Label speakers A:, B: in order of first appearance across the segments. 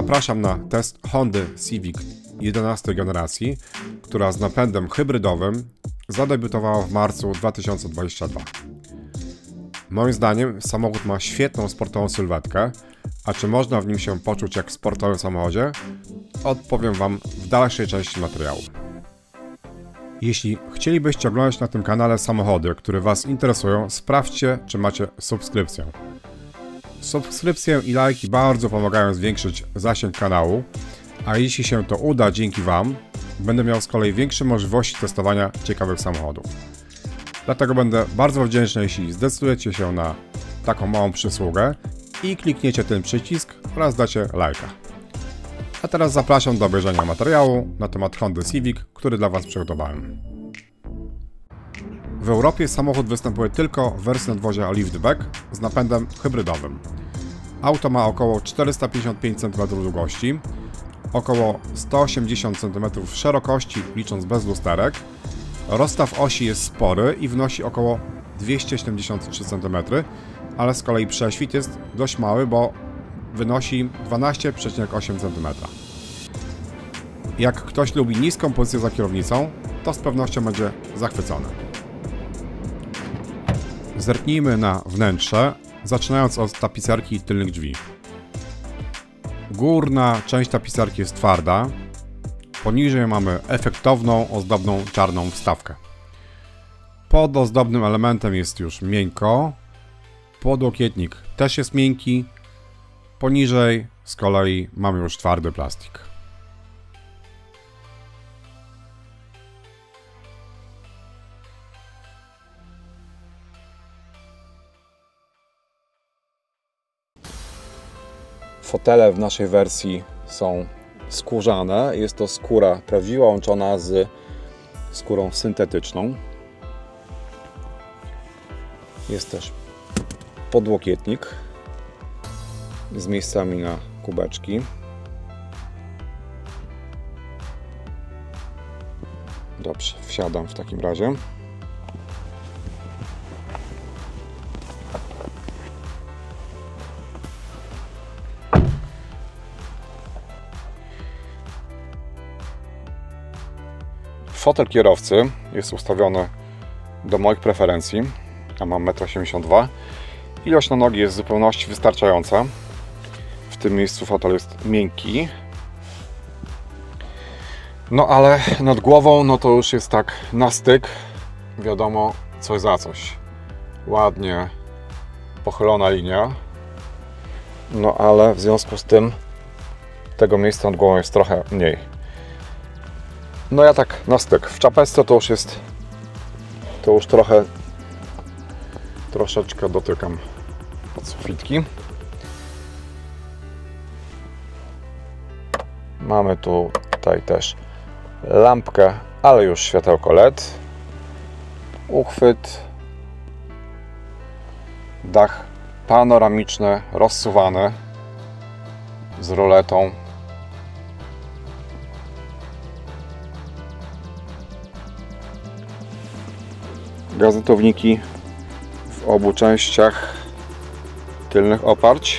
A: Zapraszam na test Hondy Civic 11 generacji, która z napędem hybrydowym zadebiutowała w marcu 2022. Moim zdaniem samochód ma świetną sportową sylwetkę, a czy można w nim się poczuć jak w sportowym samochodzie? Odpowiem Wam w dalszej części materiału. Jeśli chcielibyście oglądać na tym kanale samochody, które Was interesują, sprawdźcie, czy macie subskrypcję. Subskrypcje i lajki bardzo pomagają zwiększyć zasięg kanału, a jeśli się to uda dzięki Wam, będę miał z kolei większe możliwości testowania ciekawych samochodów. Dlatego będę bardzo wdzięczny, jeśli zdecydujecie się na taką małą przysługę i klikniecie ten przycisk oraz dacie lajka. A teraz zapraszam do obejrzenia materiału na temat Hondy Civic, który dla Was przygotowałem. W Europie samochód występuje tylko w wersji nadwozia liftback z napędem hybrydowym. Auto ma około 455 cm długości, około 180 cm szerokości licząc bez lusterek. Rozstaw osi jest spory i wynosi około 273 cm, ale z kolei prześwit jest dość mały, bo wynosi 12,8 cm. Jak ktoś lubi niską pozycję za kierownicą, to z pewnością będzie zachwycony. Zerknijmy na wnętrze, zaczynając od tapicerki tylnych drzwi. Górna część tapicerki jest twarda, poniżej mamy efektowną, ozdobną czarną wstawkę. Pod ozdobnym elementem jest już miękko, podłokietnik też jest miękki, poniżej z kolei mamy już twardy plastik. Fotele w naszej wersji są skórzane. Jest to skóra prawdziwa łączona z skórą syntetyczną. Jest też podłokietnik z miejscami na kubeczki. Dobrze, wsiadam w takim razie. Fotel kierowcy jest ustawiony do moich preferencji, a mam 1,82 m. Ilość na nogi jest w zupełności wystarczająca. W tym miejscu fotel jest miękki. No ale nad głową no to już jest tak na styk. Wiadomo, coś za coś. Ładnie pochylona linia. No ale w związku z tym tego miejsca nad głową jest trochę mniej. No ja tak na styk. W czapeczce to już jest, to już troszeczkę dotykam od sufitki. Mamy tutaj też lampkę, ale już światełko LED. Uchwyt. Dach panoramiczny, rozsuwany z roletą. Gazetowniki w obu częściach tylnych oparć,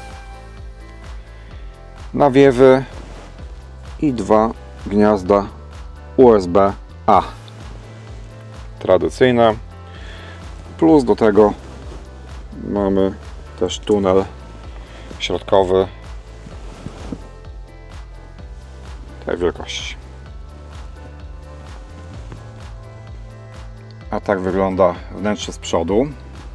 A: nawiewy i dwa gniazda USB-A tradycyjne, plus do tego mamy też tunel środkowy tej wielkości. A tak wygląda wnętrze z przodu.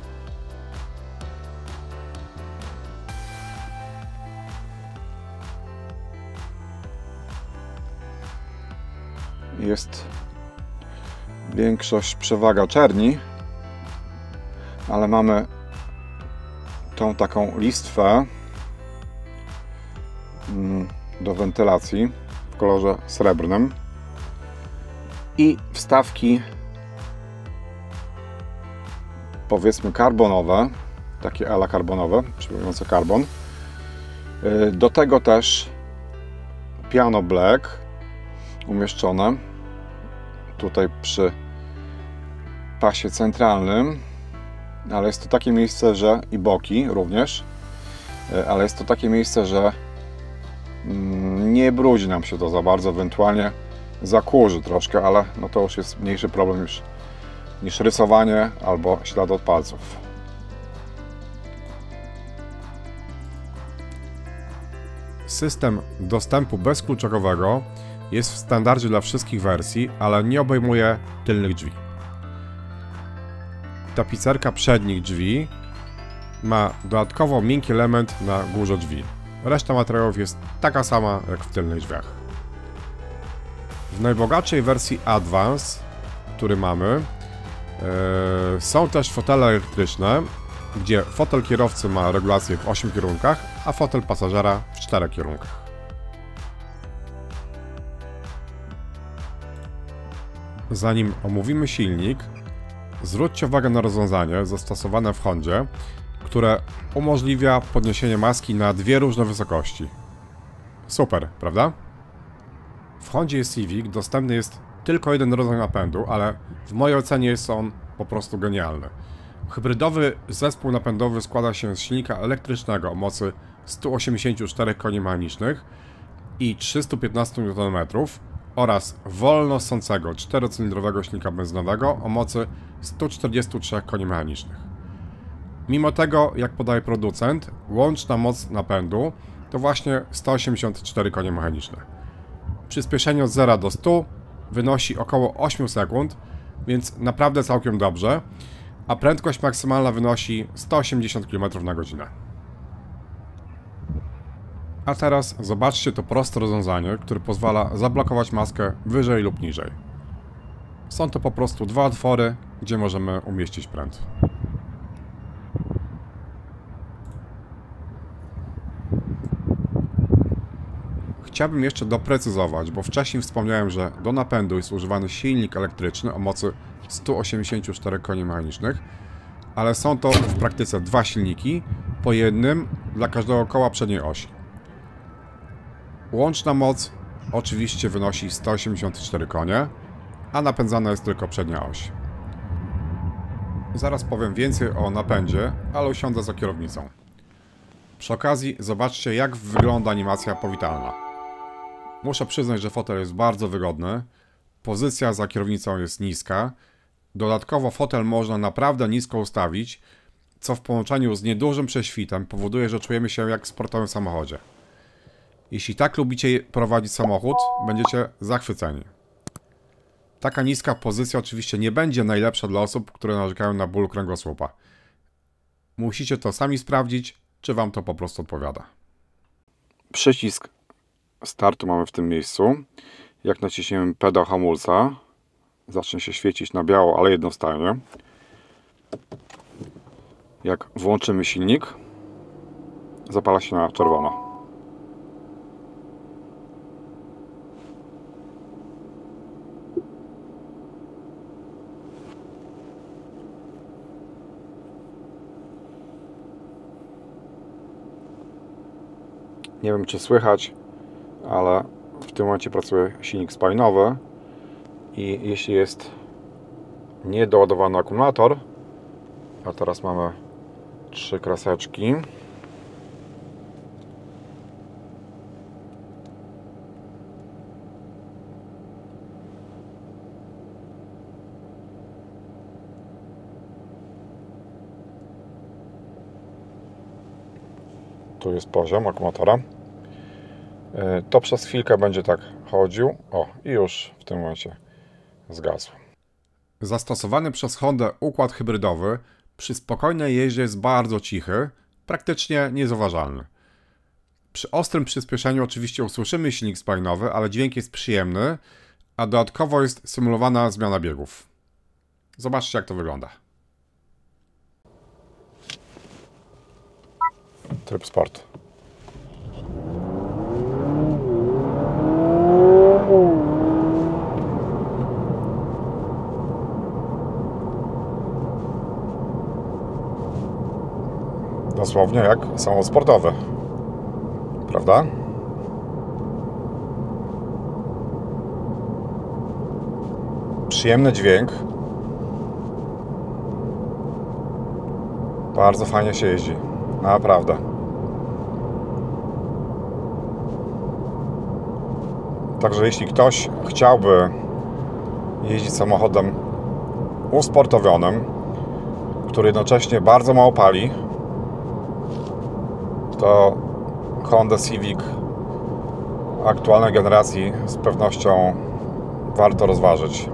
A: Jest większość przewaga czerni, ale mamy tą taką listwę do wentylacji w kolorze srebrnym i wstawki powiedzmy karbonowe, takie ala karbonowe, przypominające karbon. Do tego też piano black umieszczone tutaj przy pasie centralnym, ale jest to takie miejsce, że i boki również, ale jest to takie miejsce, że nie brudzi nam się to za bardzo, ewentualnie zakurzy troszkę, ale no to już jest mniejszy problem niż rysowanie albo ślad od palców. System dostępu bezkluczykowego jest w standardzie dla wszystkich wersji, ale nie obejmuje tylnych drzwi. Tapicerka przednich drzwi ma dodatkowo miękki element na górze drzwi. Reszta materiałów jest taka sama jak w tylnych drzwiach. W najbogatszej wersji Advance, który mamy, są też fotele elektryczne, gdzie fotel kierowcy ma regulację w 8 kierunkach, a fotel pasażera w 4 kierunkach. Zanim omówimy silnik, zwróćcie uwagę na rozwiązanie zastosowane w Hondzie, które umożliwia podniesienie maski na dwie różne wysokości. Super, prawda? W Hondzie Civic dostępny jest tylko jeden rodzaj napędu, ale w mojej ocenie jest on po prostu genialny. Hybrydowy zespół napędowy składa się z silnika elektrycznego o mocy 184 koni mechanicznych i 315 Nm oraz wolno ssącego 4-cylindrowego silnika benzynowego o mocy 143 koni mechanicznych. Mimo tego, jak podaje producent, łączna moc napędu to właśnie 184 konie mechaniczne. Przyspieszenie od 0 do 100 wynosi około 8 sekund, więc naprawdę całkiem dobrze, a prędkość maksymalna wynosi 180 km/h. A teraz zobaczcie to proste rozwiązanie, które pozwala zablokować maskę wyżej lub niżej. Są to po prostu dwa otwory, gdzie możemy umieścić pręt. Chciałbym jeszcze doprecyzować, bo wcześniej wspomniałem, że do napędu jest używany silnik elektryczny o mocy 184 koni mechanicznych, ale są to w praktyce dwa silniki, po jednym dla każdego koła przedniej osi. Łączna moc oczywiście wynosi 184 konie, a napędzana jest tylko przednia oś. Zaraz powiem więcej o napędzie, ale usiądę za kierownicą. Przy okazji zobaczcie, jak wygląda animacja powitalna. Muszę przyznać, że fotel jest bardzo wygodny, pozycja za kierownicą jest niska, dodatkowo fotel można naprawdę nisko ustawić, co w połączeniu z niedużym prześwitem powoduje, że czujemy się jak w sportowym samochodzie. Jeśli tak lubicie prowadzić samochód, będziecie zachwyceni. Taka niska pozycja oczywiście nie będzie najlepsza dla osób, które narzekają na ból kręgosłupa. Musicie to sami sprawdzić, czy wam to po prostu odpowiada. Przycisk startu mamy w tym miejscu. Jak naciśniemy pedał hamulca, zacznie się świecić na biało, ale jednostajnie. Jak włączymy silnik, zapala się na czerwono. Nie wiem, czy słychać, ale w tym momencie pracuje silnik spalinowy i jeśli jest niedoładowany akumulator, a teraz mamy 3 kreseczki, tu jest poziom akumulatora, to przez chwilkę będzie tak chodził. O, i już w tym momencie zgasł. Zastosowany przez Hondę układ hybrydowy przy spokojnej jeździe jest bardzo cichy, praktycznie niezauważalny. Przy ostrym przyspieszeniu oczywiście usłyszymy silnik spalinowy, ale dźwięk jest przyjemny, a dodatkowo jest symulowana zmiana biegów. Zobaczcie, jak to wygląda. Tryb sport. Dosłownie jak samochód sportowy, prawda? Przyjemny dźwięk. Bardzo fajnie się jeździ. Naprawdę. Także jeśli ktoś chciałby jeździć samochodem usportowionym, który jednocześnie bardzo mało pali, to Honda Civic aktualnej generacji z pewnością warto rozważyć.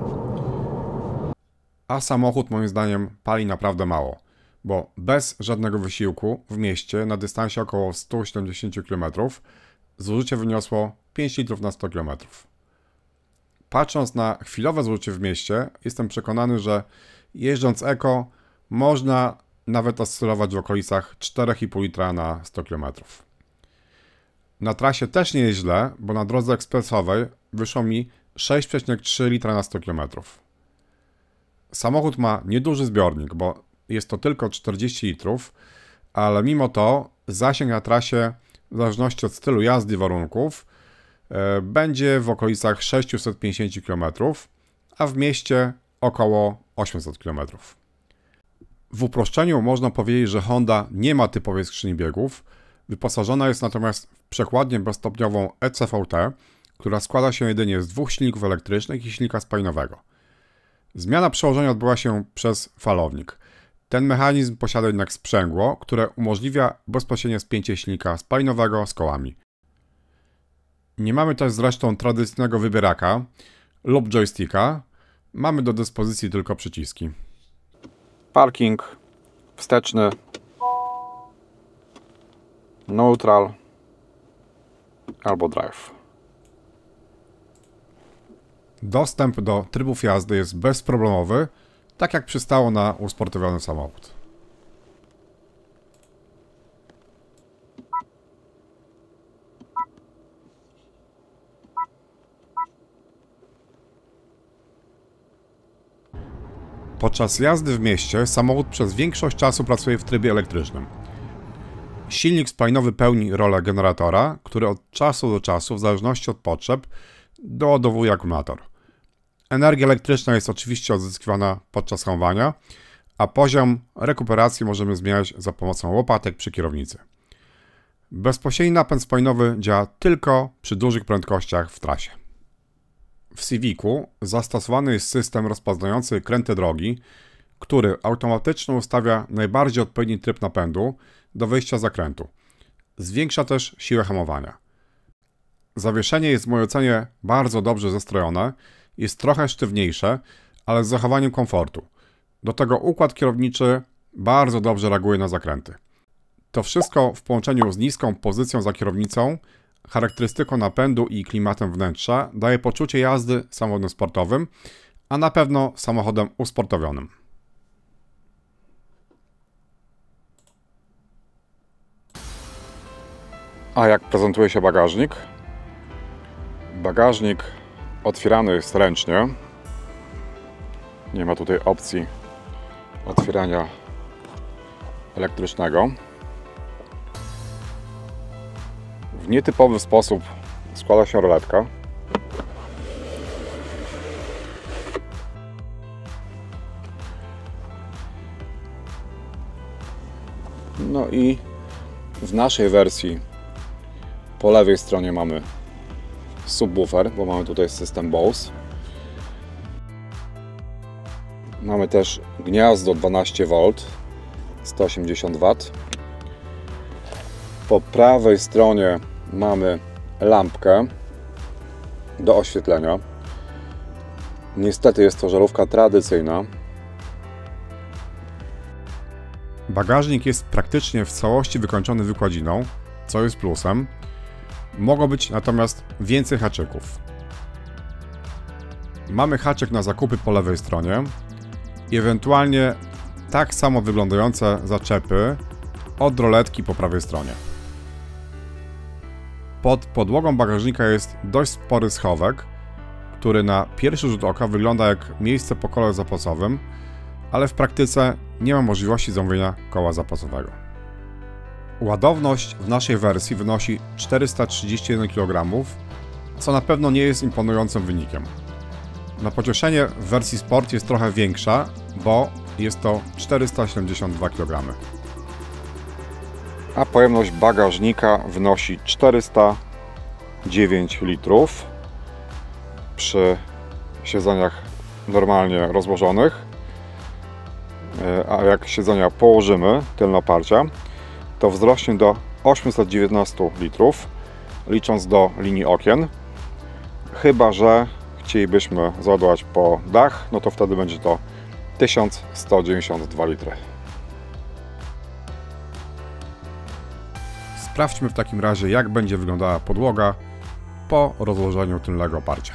A: A samochód moim zdaniem pali naprawdę mało, bo bez żadnego wysiłku w mieście na dystansie około 170 km zużycie wyniosło 5 litrów na 100 km. Patrząc na chwilowe zużycie w mieście, jestem przekonany, że jeżdżąc eko można nawet oscylować w okolicach 4,5 litra na 100 km. Na trasie też nie jest źle, bo na drodze ekspresowej wyszło mi 6,3 litra na 100 km. Samochód ma nieduży zbiornik, bo jest to tylko 40 litrów, ale mimo to zasięg na trasie, w zależności od stylu jazdy i warunków, będzie w okolicach 650 km, a w mieście około 800 km. W uproszczeniu można powiedzieć, że Honda nie ma typowej skrzyni biegów, wyposażona jest natomiast w przekładnię bezstopniową ECVT, która składa się jedynie z 2 silników elektrycznych i silnika spalinowego. Zmiana przełożenia odbyła się przez falownik. Ten mechanizm posiada jednak sprzęgło, które umożliwia bezpośrednie spięcie silnika spalinowego z kołami. Nie mamy też zresztą tradycyjnego wybieraka lub joysticka, mamy do dyspozycji tylko przyciski. Parking, wsteczny, neutral albo drive. Dostęp do trybów jazdy jest bezproblemowy, tak jak przystało na usportowiony samochód. Podczas jazdy w mieście samochód przez większość czasu pracuje w trybie elektrycznym. Silnik spalinowy pełni rolę generatora, który od czasu do czasu, w zależności od potrzeb, doładowuje akumulator. Energia elektryczna jest oczywiście odzyskiwana podczas hamowania, a poziom rekuperacji możemy zmieniać za pomocą łopatek przy kierownicy. Bezpośredni napęd spalinowy działa tylko przy dużych prędkościach w trasie. W Civicu zastosowany jest system rozpoznający kręte drogi, który automatycznie ustawia najbardziej odpowiedni tryb napędu do wyjścia z zakrętu. Zwiększa też siłę hamowania. Zawieszenie jest w mojej ocenie bardzo dobrze zestrojone, jest trochę sztywniejsze, ale z zachowaniem komfortu. Do tego układ kierowniczy bardzo dobrze reaguje na zakręty. To wszystko w połączeniu z niską pozycją za kierownicą, charakterystyką napędu i klimatem wnętrza daje poczucie jazdy samochodem sportowym, a na pewno samochodem usportowionym. A jak prezentuje się bagażnik? Bagażnik otwierany jest ręcznie. Nie ma tutaj opcji otwierania elektrycznego. W nietypowy sposób składa się roletka. No i w naszej wersji po lewej stronie mamy subwoofer, bo mamy tutaj system Bose. Mamy też gniazdo 12V, 180 W. Po prawej stronie mamy lampkę do oświetlenia. Niestety jest to żarówka tradycyjna. Bagażnik jest praktycznie w całości wykończony wykładziną, co jest plusem. Mogło być natomiast więcej haczyków. Mamy haczyk na zakupy po lewej stronie i ewentualnie tak samo wyglądające zaczepy od roletki po prawej stronie. Pod podłogą bagażnika jest dość spory schowek, który na pierwszy rzut oka wygląda jak miejsce po kole zapasowym, ale w praktyce nie ma możliwości zamówienia koła zapasowego. Ładowność w naszej wersji wynosi 431 kg, co na pewno nie jest imponującym wynikiem. Na pocieszenie w wersji Sport jest trochę większa, bo jest to 472 kg. A pojemność bagażnika wynosi 409 litrów. przy siedzeniach normalnie rozłożonych, a jak siedzenia położymy, tylne oparcia, to wzrośnie do 819 litrów, licząc do linii okien. Chyba że chcielibyśmy załadować po dach, no to wtedy będzie to 1192 litry. Sprawdźmy w takim razie, jak będzie wyglądała podłoga po rozłożeniu tylnego oparcia.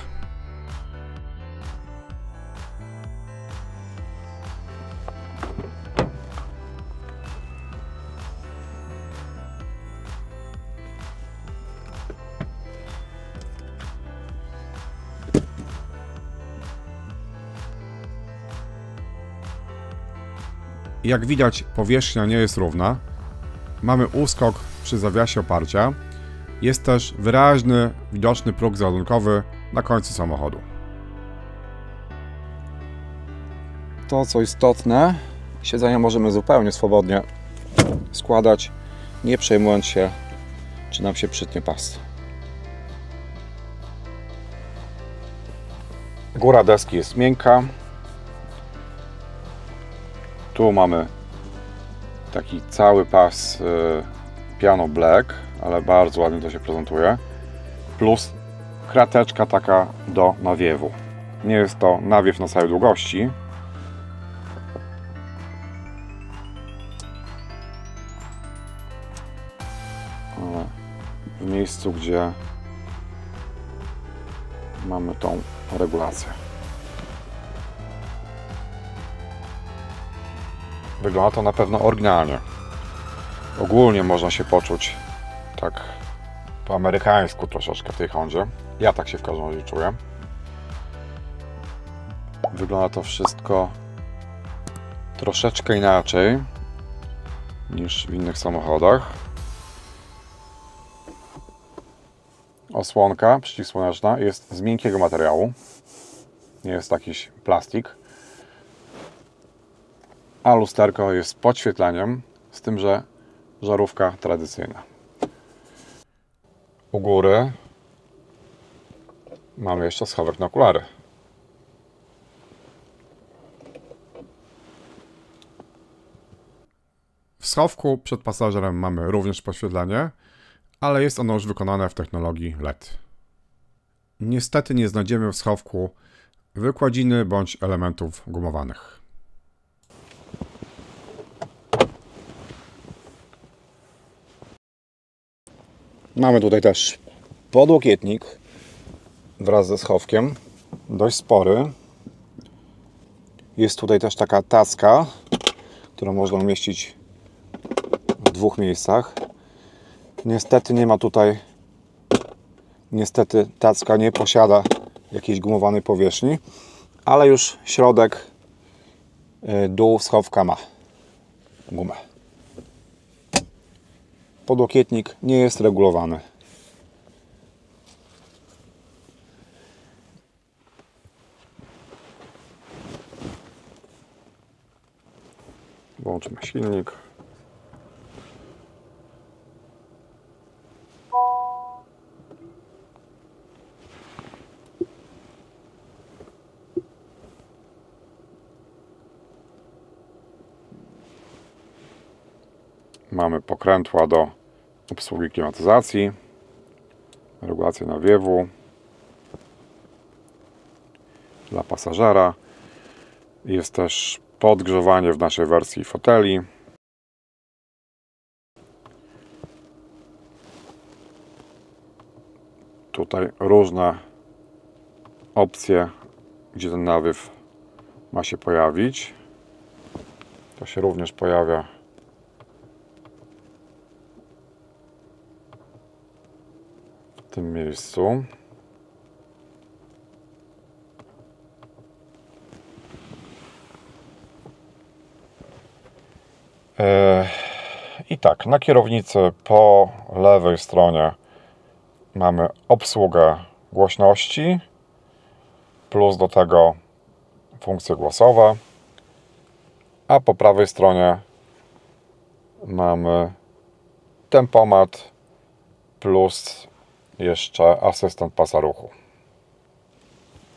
A: Jak widać, powierzchnia nie jest równa. Mamy uskok przy zawiasie oparcia. Jest też wyraźny, widoczny próg załadunkowy na końcu samochodu. To, co istotne, siedzenia możemy zupełnie swobodnie składać, nie przejmując się, czy nam się przytnie pas. Góra deski jest miękka. Tu mamy taki cały pas piano black, ale bardzo ładnie to się prezentuje. Plus krateczka taka do nawiewu. Nie jest to nawiew na całej długości. Ale w miejscu, gdzie mamy tą regulację. Wygląda to na pewno oryginalnie. Ogólnie można się poczuć tak po amerykańsku troszeczkę w tej Hondzie. Ja tak się w każdym razie czuję. Wygląda to wszystko troszeczkę inaczej niż w innych samochodach. Osłonka przeciwsłoneczna jest z miękkiego materiału. Nie jest jakiś plastik. A lusterko jest z podświetleniem, z tym, że żarówka tradycyjna. U góry mamy jeszcze schowek na okulary. W schowku przed pasażerem mamy również podświetlenie, ale jest ono już wykonane w technologii LED. Niestety nie znajdziemy w schowku wykładziny bądź elementów gumowanych. Mamy tutaj też podłokietnik wraz ze schowkiem, dość spory. Jest tutaj też taka tacka, którą można umieścić w dwóch miejscach. Niestety nie ma tutaj, tacka nie posiada jakiejś gumowanej powierzchni, ale już środek, dół schowka ma gumę. Podłokietnik nie jest regulowany. Włączymy silnik. Mamy pokrętła do obsługi klimatyzacji, regulację nawiewu dla pasażera. Jest też podgrzewanie w naszej wersji foteli. Tutaj różne opcje, gdzie ten nawiew ma się pojawić. To się również pojawia w tym miejscu. I tak, na kierownicy po lewej stronie mamy obsługę głośności, plus do tego funkcje głosowe, a po prawej stronie mamy tempomat plus jeszcze asystent pasa ruchu.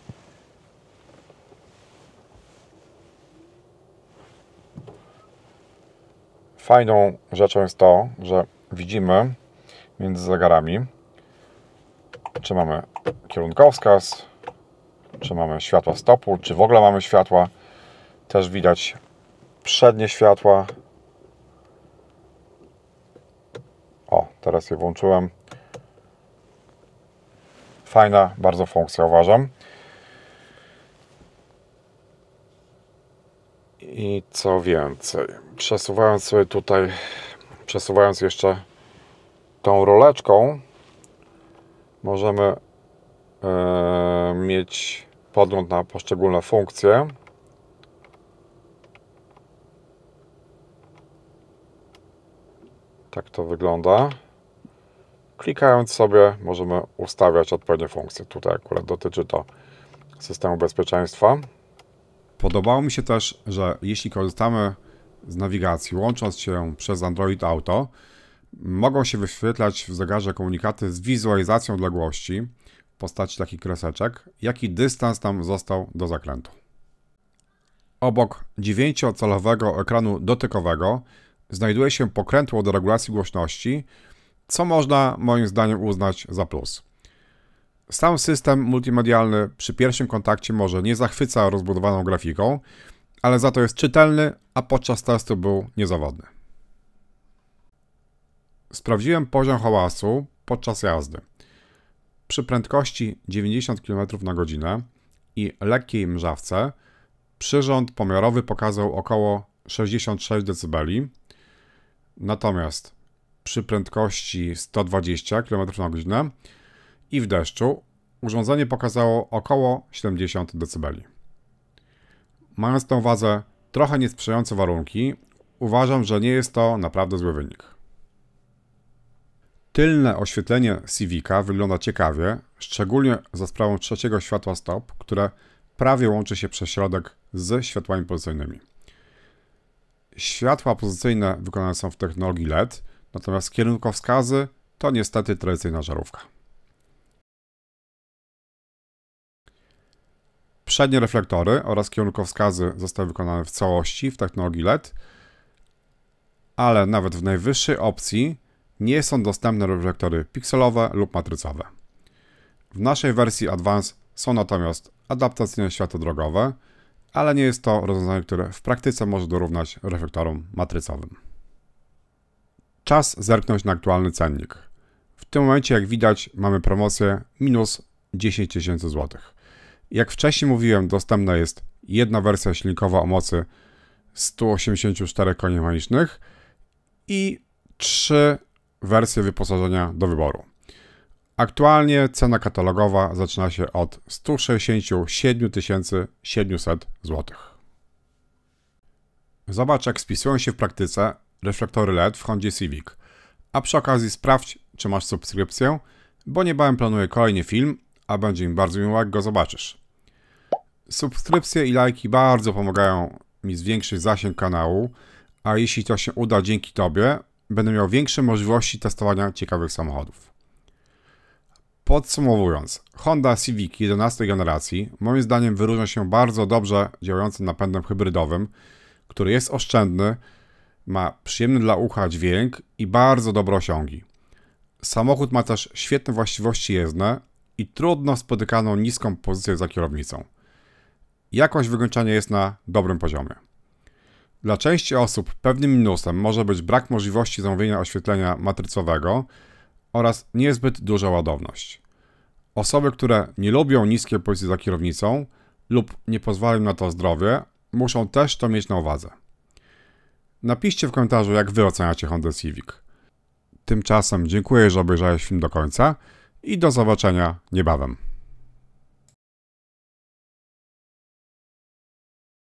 A: Fajną rzeczą jest to, że widzimy między zegarami, czy mamy kierunkowskaz, czy mamy światła stopu, czy w ogóle mamy światła. Też widać przednie światła. O, teraz je włączyłem. Fajna bardzo funkcja, uważam. I co więcej, przesuwając jeszcze tą roleczką, możemy mieć podgląd na poszczególne funkcje. Tak to wygląda. Klikając sobie możemy ustawiać odpowiednie funkcje. Tutaj akurat dotyczy to systemu bezpieczeństwa. Podobało mi się też, że jeśli korzystamy z nawigacji, łącząc się przez Android Auto, mogą się wyświetlać w zegarze komunikaty z wizualizacją odległości w postaci takich kreseczek, jaki dystans tam został do zakrętu. Obok 9-calowego ekranu dotykowego znajduje się pokrętło do regulacji głośności, co można moim zdaniem uznać za plus. Sam system multimedialny przy pierwszym kontakcie może nie zachwyca rozbudowaną grafiką, ale za to jest czytelny, a podczas testu był niezawodny. Sprawdziłem poziom hałasu podczas jazdy. Przy prędkości 90 km/h i lekkiej mrzawce przyrząd pomiarowy pokazał około 66 dB, natomiast przy prędkości 120 km/h i w deszczu urządzenie pokazało około 70 dB. Mając na uwadze trochę niesprzyjające warunki, uważam, że nie jest to naprawdę zły wynik. Tylne oświetlenie Civica wygląda ciekawie, szczególnie za sprawą trzeciego światła stop, które prawie łączy się przez środek z światłami pozycyjnymi. Światła pozycyjne wykonane są w technologii LED, natomiast kierunkowskazy to niestety tradycyjna żarówka. Przednie reflektory oraz kierunkowskazy zostały wykonane w całości w technologii LED, ale nawet w najwyższej opcji nie są dostępne reflektory pikselowe lub matrycowe. W naszej wersji Advance są natomiast adaptacyjne światła drogowe, ale nie jest to rozwiązanie, które w praktyce może dorównać reflektorom matrycowym. Czas zerknąć na aktualny cennik. W tym momencie, jak widać, mamy promocję minus 10 000 złotych. Jak wcześniej mówiłem, dostępna jest jedna wersja silnikowa o mocy 184 koni mechanicznych i 3 wersje wyposażenia do wyboru. Aktualnie cena katalogowa zaczyna się od 167 700 zł. Zobacz, jak spisują się w praktyce reflektory LED w Hondzie Civic. A przy okazji sprawdź, czy masz subskrypcję, bo niebawem planuję kolejny film, a będzie mi bardzo miło, jak go zobaczysz. Subskrypcje i lajki bardzo pomagają mi zwiększyć zasięg kanału, a jeśli to się uda dzięki Tobie, będę miał większe możliwości testowania ciekawych samochodów. Podsumowując, Honda Civic 11 generacji moim zdaniem wyróżnia się bardzo dobrze działającym napędem hybrydowym, który jest oszczędny, ma przyjemny dla ucha dźwięk i bardzo dobre osiągi. Samochód ma też świetne właściwości jezdne i trudno spotykaną niską pozycję za kierownicą. Jakość wykończenia jest na dobrym poziomie. Dla części osób pewnym minusem może być brak możliwości zamówienia oświetlenia matrycowego oraz niezbyt duża ładowność. Osoby, które nie lubią niskiej pozycji za kierownicą lub nie pozwala im na to zdrowie, muszą też to mieć na uwadze. Napiszcie w komentarzu, jak Wy oceniacie Honda Civic. Tymczasem dziękuję, że obejrzałeś film do końca i do zobaczenia niebawem.